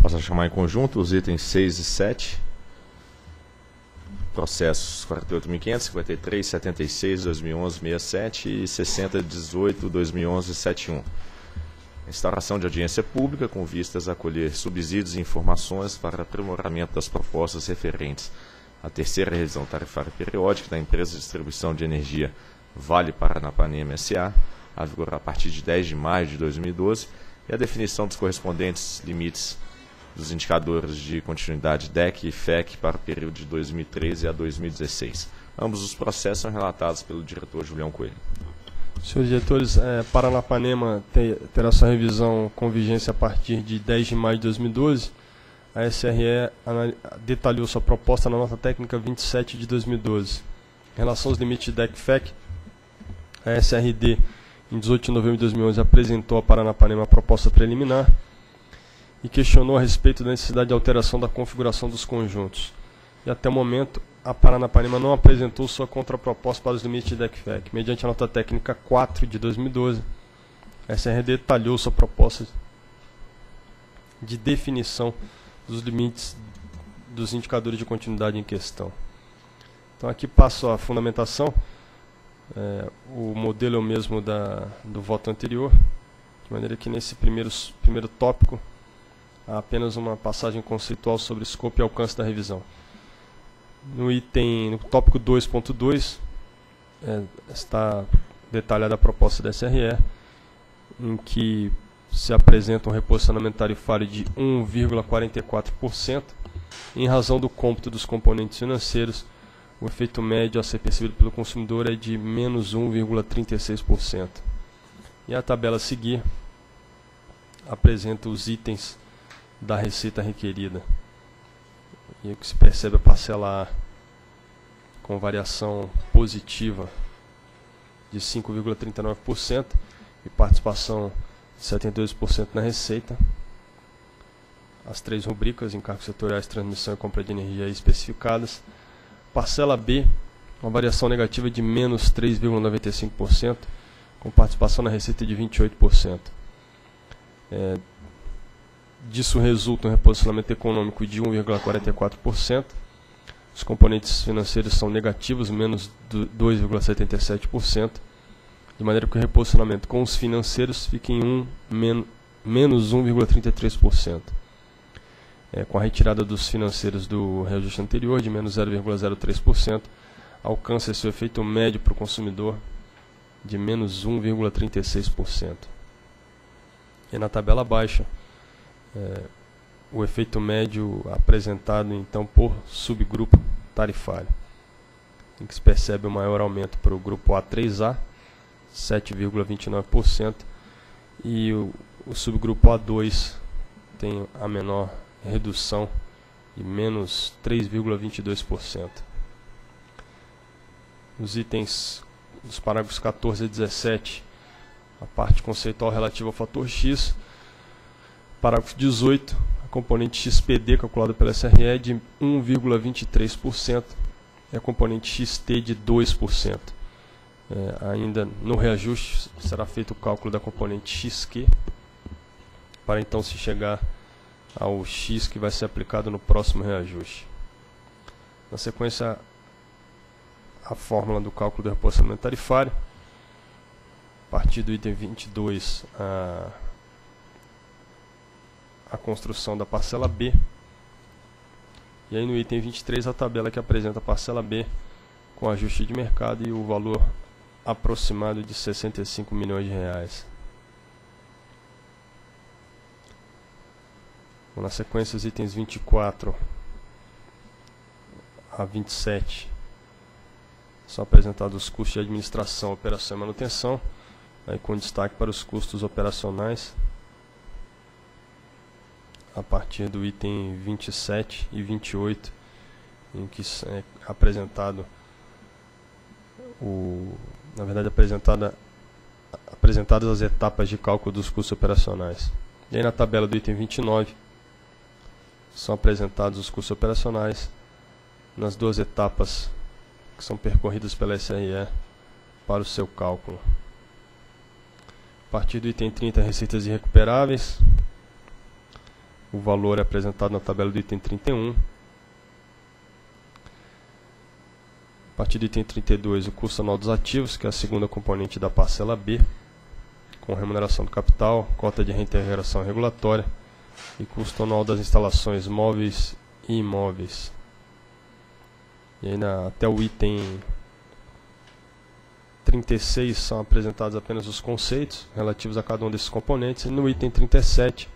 Posso chamar em conjunto os itens 6 e 7. Processos 48.500, 53.76, 2011, 67 e 60.18, 2011, 71. Instauração de audiência pública com vistas a colher subsídios e informações para aprimoramento das propostas referentes à terceira revisão tarifária periódica da empresa de distribuição de energia Vale Paranapanema S.A., a vigorar a partir de 10 de maio de 2012, e a definição dos correspondentes limites dos indicadores de continuidade DEC e FEC para o período de 2013 a 2016. Ambos os processos são relatados pelo diretor Julião Coelho. Senhores diretores, Paranapanema terá sua revisão com vigência a partir de 10 de maio de 2012. A SRE detalhou sua proposta na nota técnica 27 de 2012. Em relação aos limites de DEC e FEC, a SRD, em 18 de novembro de 2011, apresentou a Paranapanema a proposta preliminar e questionou a respeito da necessidade de alteração da configuração dos conjuntos. E até o momento, a Paranapanema não apresentou sua contraproposta para os limites de DEC e FEC. Mediante a nota técnica 4 de 2012, a SRD detalhou sua proposta de definição dos limites dos indicadores de continuidade em questão. Então aqui passo a fundamentação. O modelo é o mesmo do voto anterior, de maneira que nesse primeiro tópico há apenas uma passagem conceitual sobre escopo e alcance da revisão. No tópico 2.2 está detalhada a proposta da SRE, em que se apresenta um reposicionamento tarifário de 1,44%. Em razão do cômputo dos componentes financeiros, o efeito médio a ser percebido pelo consumidor é de menos 1,36%. E a tabela a seguir apresenta os itens da receita requerida. E o que se percebe a parcela A com variação positiva de 5,39% e participação de 72% na receita. As três rubricas, encargos setoriais, transmissão e compra de energia especificadas. Parcela B, uma variação negativa de menos 3,95%, com participação na receita de 28%. Disso resulta um reposicionamento econômico de 1,44%. Os componentes financeiros são negativos, menos 2,77%, de maneira que o reposicionamento com os financeiros fica em menos 1,33%. Com a retirada dos financeiros do reajuste anterior, de menos 0,03%, alcança esse efeito médio para o consumidor de menos 1,36%. E na tabela abaixo, o efeito médio apresentado então por subgrupo tarifário, em que se percebe o maior aumento para o grupo A3A, 7,29%, e o subgrupo A2 tem a menor redução de menos 3,22%. Os itens dos parágrafos 14 a 17, a parte conceitual relativa ao fator X. Parágrafo 18, a componente XPD calculada pela SRE é de 1,23% e a componente XT de 2%. Ainda no reajuste será feito o cálculo da componente XQ, para então se chegar ao X que vai ser aplicado no próximo reajuste. Na sequência, a fórmula do cálculo do reposicionamento tarifário. A partir do item 22, a construção da parcela B. E aí no item 23, a tabela que apresenta a parcela B com ajuste de mercado e o valor aproximado de 65 milhões de reais. Na sequência, os itens 24 a 27 são apresentados os custos de administração, operação e manutenção, aí com destaque para os custos operacionais, a partir do item 27 e 28, em que é apresentado apresentadas as etapas de cálculo dos custos operacionais. E aí na tabela do item 29 são apresentados os custos operacionais nas duas etapas que são percorridas pela SRE para o seu cálculo. A partir do item 30, receitas irrecuperáveis. O valor é apresentado na tabela do item 31. A partir do item 32, o custo anual dos ativos, que é a segunda componente da parcela B, com remuneração do capital, cota de reintegração regulatória e custo anual das instalações móveis e imóveis. E aí até o item 36 são apresentados apenas os conceitos relativos a cada um desses componentes, e no item 37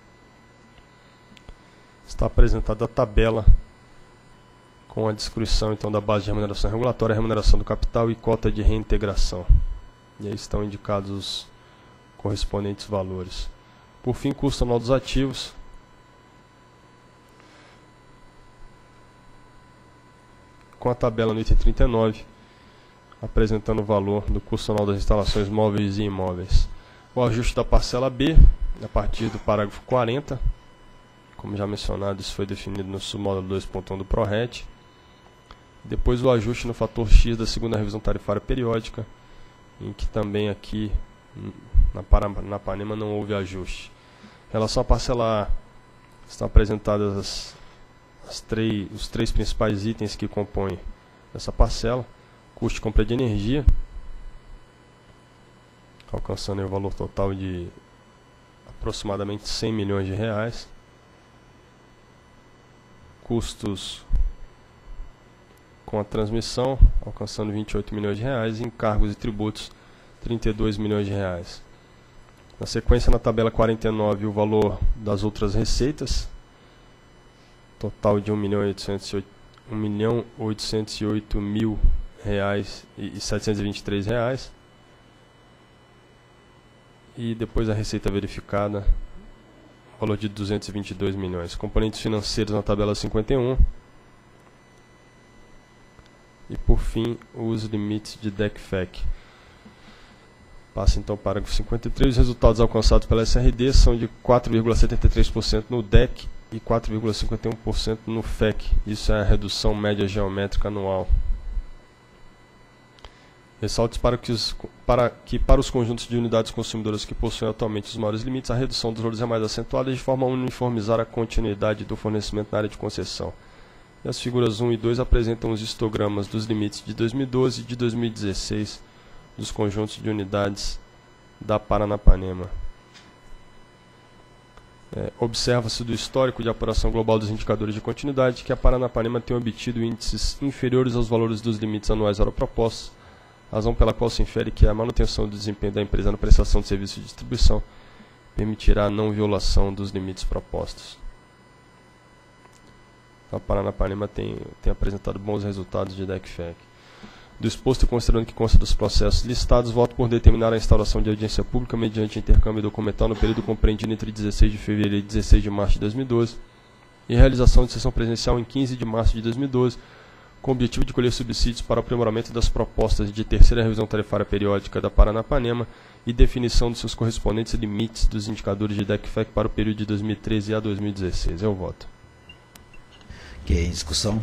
está apresentada a tabela com a descrição então da base de remuneração regulatória, remuneração do capital e cota de reintegração. E aí estão indicados os correspondentes valores. Por fim, custo anual dos ativos, com a tabela no item 39, apresentando o valor do custo anual das instalações móveis e imóveis. O ajuste da parcela B, a partir do parágrafo 40, como já mencionado, isso foi definido no submódulo 2.1 do PRORET. Depois o ajuste no fator X da segunda revisão tarifária periódica, em que também aqui na Paranapanema não houve ajuste. Em relação à parcela A, estão apresentadas os três principais itens que compõem essa parcela. Custo de compra de energia, alcançando o valor total de aproximadamente 100 milhões de reais. Custos com a transmissão, alcançando 28 milhões de reais, e encargos e tributos, 32 milhões de reais. Na sequência, na tabela 49, o valor das outras receitas, total de 1.808.723 reais. E depois a receita verificada, valor de 222 milhões. Componentes financeiros na tabela 51. E por fim, os limites de DECFEC. Passa então ao parágrafo 53. Os resultados alcançados pela SRD são de 4,73% no DEC e 4,51% no FEC. Isso é a redução média geométrica anual. Ressaltos para os conjuntos de unidades consumidoras que possuem atualmente os maiores limites, a redução dos valores é mais acentuada de forma a uniformizar a continuidade do fornecimento na área de concessão. E as figuras 1 e 2 apresentam os histogramas dos limites de 2012 e de 2016 dos conjuntos de unidades da Paranapanema. Observa-se do histórico de apuração global dos indicadores de continuidade que a Paranapanema tem obtido índices inferiores aos valores dos limites anuais ora propostos, razão pela qual se infere que a manutenção do desempenho da empresa na prestação de serviço de distribuição permitirá a não violação dos limites propostos. A Paranapanema tem apresentado bons resultados de DECFEC. Do exposto e considerando que consta dos processos listados, voto por determinar a instauração de audiência pública mediante intercâmbio documental no período compreendido entre 16 de fevereiro e 16 de março de 2012 e realização de sessão presencial em 15 de março de 2012, com o objetivo de colher subsídios para o aprimoramento das propostas de terceira revisão tarifária periódica da Paranapanema e definição dos seus correspondentes limites dos indicadores de DECFEC para o período de 2013 a 2016. Eu voto. Ok, discussão.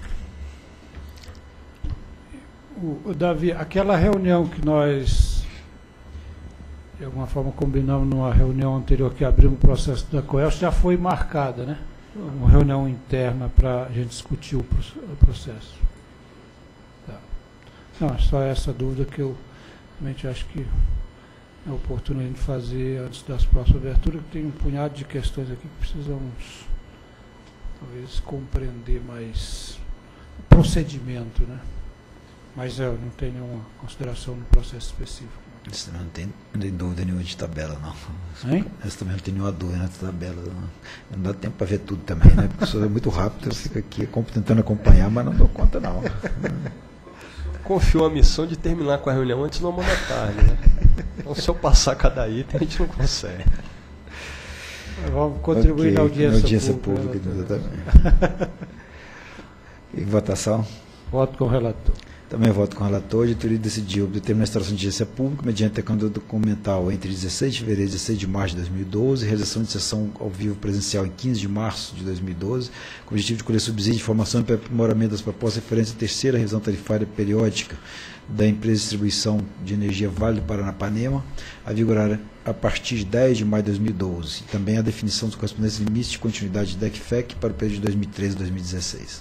Davi, aquela reunião que nós, de alguma forma, combinamos numa reunião anterior que abrimos o processo da COELS, já foi marcada, né? Uma reunião interna para a gente discutir o processo. Tá. Não, é só essa dúvida que eu realmente acho que é oportuno a gente fazer antes das próximas aberturas, que tem um punhado de questões aqui que precisamos, talvez, compreender mais o procedimento, né? Mas eu não tenho nenhuma consideração no processo específico. Você não tem dúvida nenhuma de tabela, não. Hein? Eu também não tenho nenhuma dúvida na tabela. Não dá tempo para ver tudo também, né? Porque o senhor é muito rápido, eu fico aqui tentando acompanhar, mas não dou conta, não. Confiou a missão de terminar com a reunião antes do almoço da tarde, né? Então, se eu passar cada item, a gente não consegue. Vamos contribuir na audiência pública. Exatamente. E votação? Voto com o relator. Também voto com o relator. A diretoria decidiu determinar a instalação de agência pública mediante a candidatura documental entre 16 de fevereiro e 16 de março de 2012, realização de sessão ao vivo presencial em 15 de março de 2012, com o objetivo de colher subsídio de informação para aprimoramento das propostas referentes à terceira revisão tarifária periódica da empresa de distribuição de energia Vale do Paranapanema, a vigorar a partir de 10 de maio de 2012, e também a definição dos correspondentes limites de continuidade de DEC-FEC para o período de 2013 e 2016.